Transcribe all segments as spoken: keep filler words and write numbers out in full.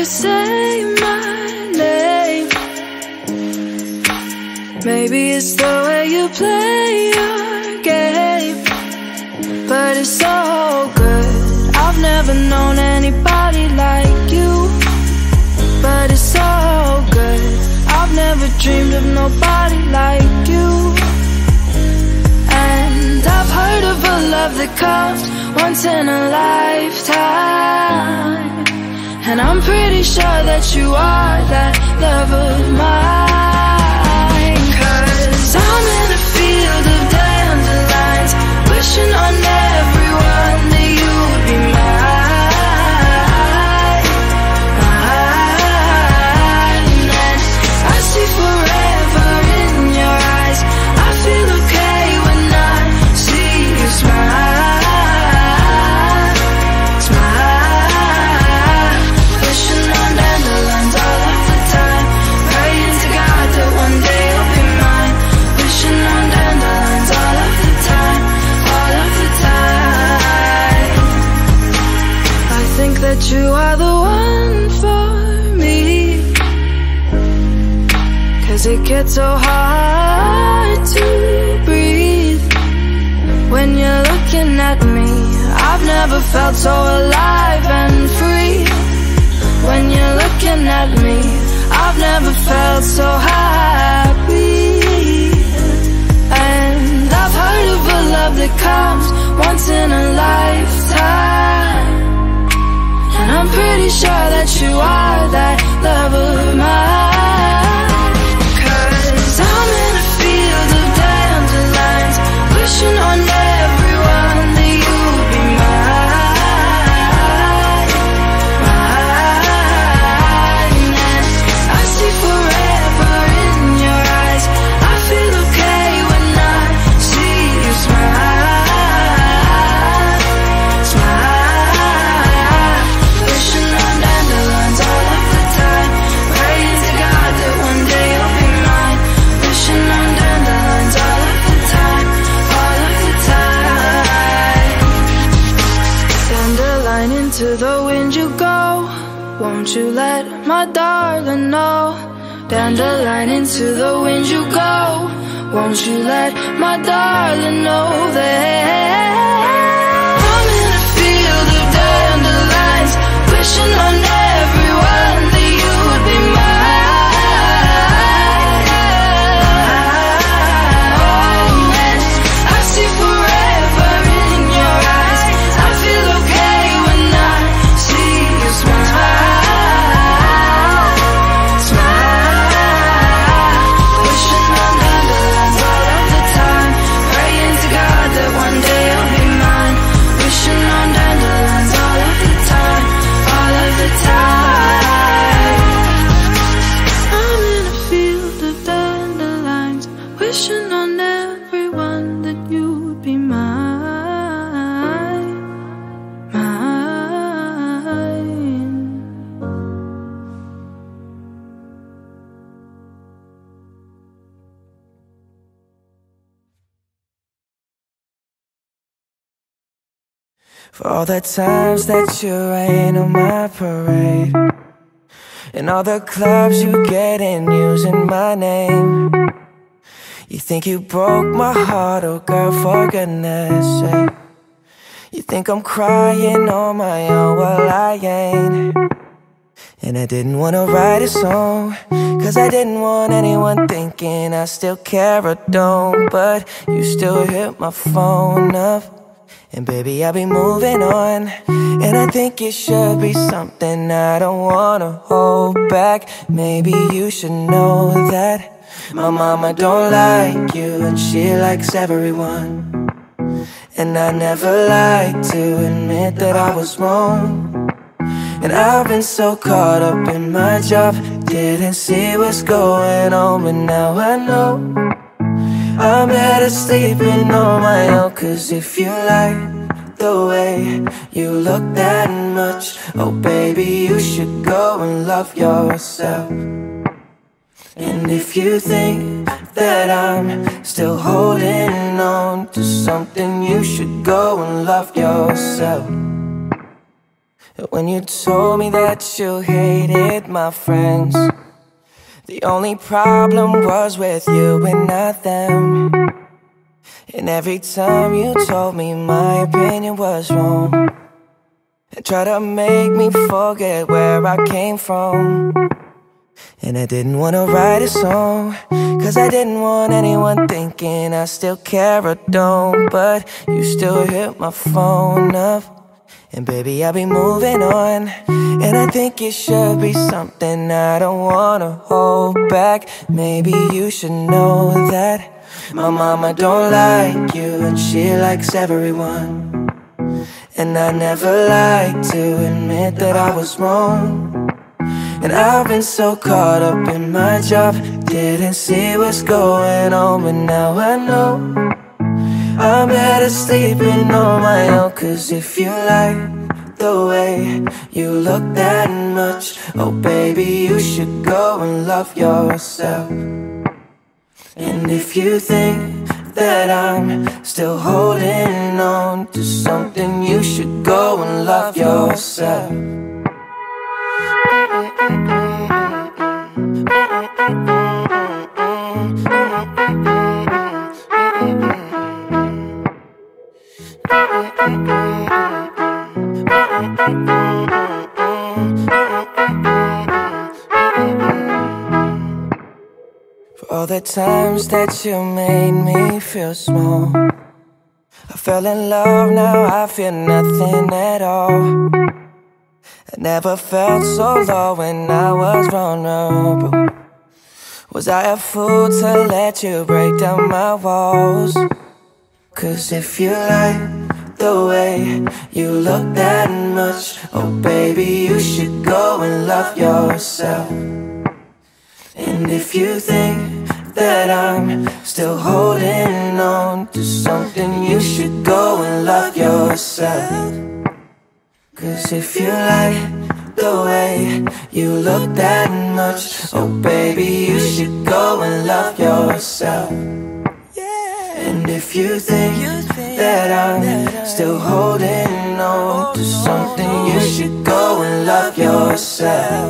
say my name. Maybe it's the way you play your game, but it's so good. I've never known anybody like you, but it's so good. I've never dreamed of nobody like you. And I've heard of a love that comes once in a lifetime, and I'm pretty sure that you are that love of mine. Cause I'm in a field of dandelions, wishing on everyone that you would be mine, mine. And I see forever in your eyes. I feel okay when I see you smile. That you are the one for me, cause it gets so hard to breathe when you're looking at me. I've never felt so alive and free. When you're looking at me, I've never felt so happy. And I've heard of a love that comes once in a lifetime, and I'm pretty sure that you are that love of mine. Cause I'm in a field of dandelions, wishing on everyone that you would be mine, mine. And I see forever in your eyes. I feel okay when I see you smile, smile. Wishing on dandelions all of the time, praying to God that one day you'll be mine. Wishing on dandelions all of the time, all of the time. Dandelion, into the wind you go, won't you let my darling know? Dandelion, into the wind you go, won't you let my darling know that I'm in a field of dandelions, wishing on everyone that you would be mine. And I see forever in your eyes. I feel okay when I see you smile, smile. Wishing on dandelions all of the time, praying to God that one day you'll be mine. Wishing on dandelions all of the time, all of the time. I'm in a field of dandelions, wishing on everyone that you would be mine, mine. For all the times that you rain on my parade, and all the clubs you get in using my name. You think you broke my heart, oh girl, for goodness sake. You think I'm crying on my own, well I ain't. And I didn't wanna write a song, cause I didn't want anyone thinking I still care or don't. But you still hit my phone up, and baby, I'll be moving on. And I think it should be something I don't wanna hold back. Maybe you should know that my mama don't like you, and she likes everyone. And I never like to admit that I was wrong. And I've been so caught up in my job, didn't see what's going on. But now I know I'm better sleeping on my own. Cause if you like the way you look that much, oh baby, you should go and love yourself. And if you think that I'm still holding on to something, you should go and love yourself. When you told me that you hated my friends, the only problem was with you and not them. And every time you told me my opinion was wrong, and tried to make me forget where I came from. And I didn't wanna write a song, cause I didn't want anyone thinking I still care or don't. But you still hit my phone up, and baby, I'll be moving on. And I think it should be something I don't wanna hold back. Maybe you should know that my mama don't like you, and she likes everyone. And I never like to admit that I was wrong. And I've been so caught up in my job, didn't see what's going on. But now I know I'm better sleeping on my own. Cause if you like the way you look that much, oh baby, you should go and love yourself. And if you think that I'm still holding on to something, you should go and love yourself. For all the times that you made me feel small, I fell in love, now I feel nothing at all. I never felt so low when I was vulnerable. Was I a fool to let you break down my walls? Cause if you like the way you look that much, oh baby, you should go and love yourself. And if you think that I'm still holding on to something, you should go and love yourself. Cause if you like the way you look that much, oh baby, you should go and love yourself. And if you think that I'm still holding on to something, you should go and love yourself.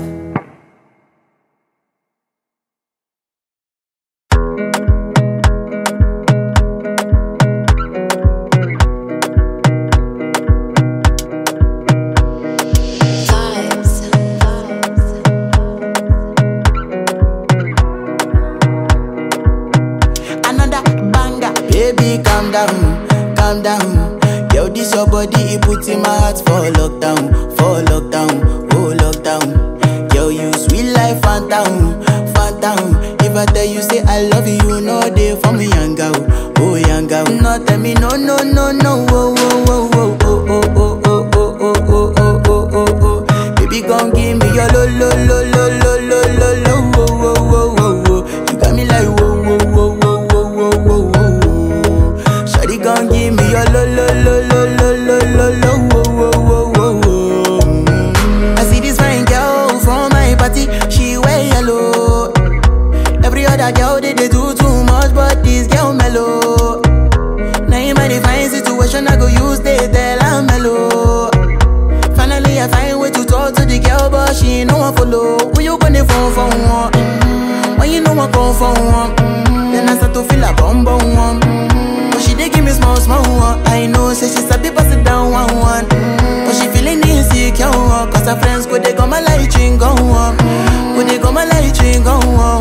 Calm down, calm down. Yo, this your body, it puts in my heart for lockdown, for lockdown, oh lockdown. Yo, you sweet life, phantom, phantom. If I tell you say I love you, you know they for me, young girl, oh young girl. No, tell me no, no, no, no, oh, oh, oh, oh, oh, oh, oh, oh, oh, oh, oh, oh, oh, oh. Baby, gon' give me your lo, lo, lo, lo, lo, lo, lo, lo, oh, oh, oh, oh, oh. You got me like whoa, whoa, whoa, whoa, whoa, whoa, whoa. Gon' give me your lo lo lo lo lo lo lo lo wo wo wo wo wo. I see this fine girl from my party, she wear yellow. Every other girl they, they do too much, but this girl mellow. Now in my divine situation, I go use they tell I'm mellow. Finally I find way to talk to the girl, but she ain't no one follow. Who you gonna phone for one? Mm-hmm. When you know I come for one, mm-hmm. Then I start to feel a bum bum one. But she dey give me small, small one. I know, say she sabi pass it down one, one. Mm. But she feeling insecure, one. Cause her friends go, they go my light ring go on. Go, they go my light ring go on.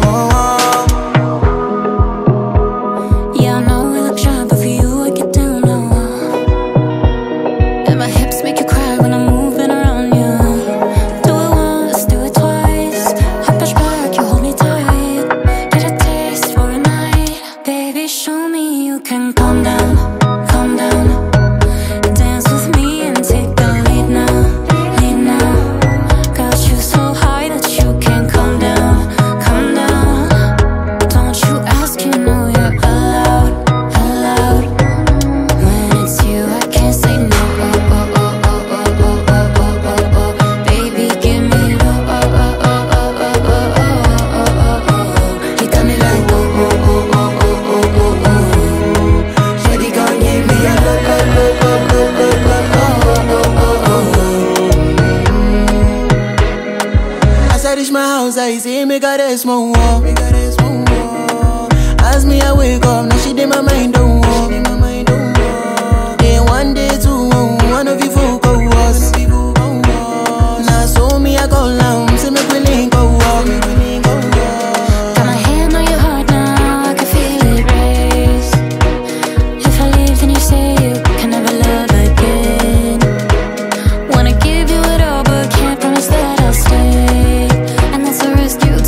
Yeah, I know we look shy, but for you I get down low. And my hips make you cry when I'm moving around you. Do it once, do it twice. I push back, you hold me tight. Get a taste for a night. Baby, show me you can calm down, calm down. Dance with me and take the lead now, lead now. Got you so high that you house, I see me got a small wall. As me I wake up, now she did my mind don't walk. Day one, day two, one of you folk go us. Now so me I go down, see me willing go walk. Got my hand on your heart now, I can feel it race. If I leave then you say you can never love again. Wanna give you it all but can't promise that I'll stay. And that's a risk you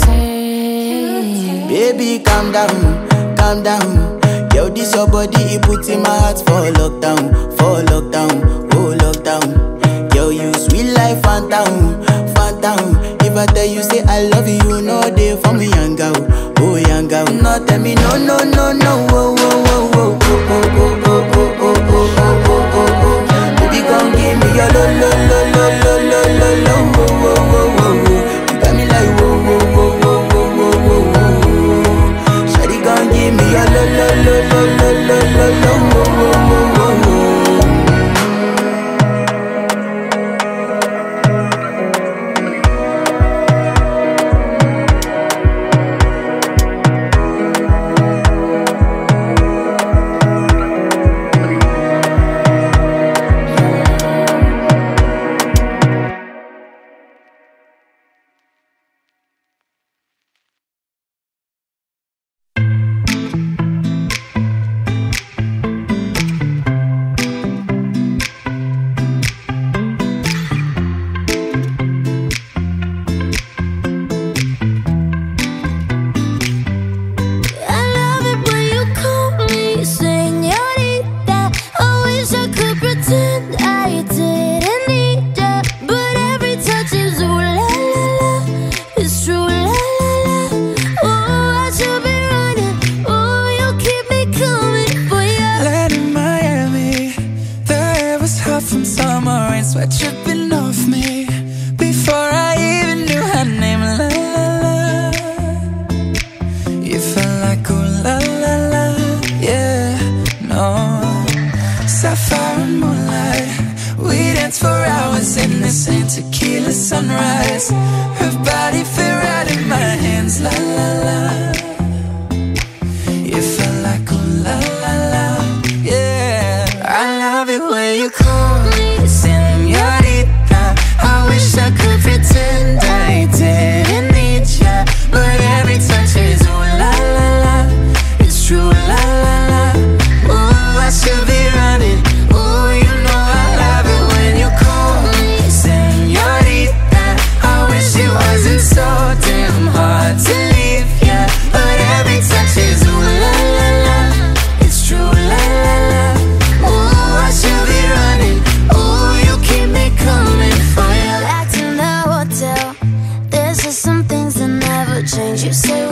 take. Baby calm down, calm down. Yo, this your body, it puts in my heart for lockdown, for lockdown, oh lockdown. Yo, you sweet life, phantom, phantom. If I tell you say I love you, you know they for me young girl, oh young girl. No tell me no, no, no, no, oh, oh, oh, oh, oh, oh, oh, oh, oh, oh, oh, oh, oh. Baby, come give me your lo, lo, lo, lo, lo, lo, lo, lo, oh, oh, oh, oh. You got me like whoa, whoa, whoa, whoa, whoa, whoa, whoa. Shawty, come give me your lo, lo, lo, lo, lo, lo, lo, lo, oh, oh, oh, oh, oh. You say